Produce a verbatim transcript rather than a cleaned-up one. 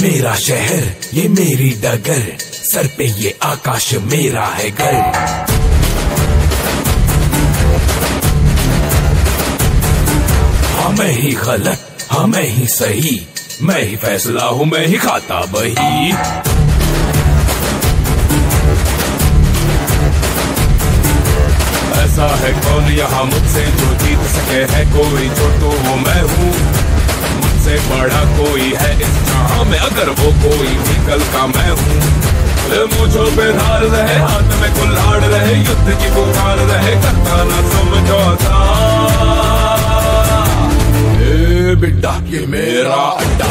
मेरा शहर, ये मेरी डगर, सर पे ये आकाश मेरा है घर। हाँ मैं ही गलत, हाँ मैं ही सही, मैं ही फैसला हूँ, मैं ही खाता बही। ऐसा है कौन यहाँ मुझसे जो जीत सके, है कोई जो तो वो मैं हूँ। मुझसे बड़ा कोई है इस जहाँ में, अगर वो कोई भी कल का मैं हूँ। मुझो पे धार रहे, हाथ में कुल्हाड़ रहे, युद्ध की पुकार रहे, करता ना समझौता। ए बिड्डा ये मेरा अड्डा।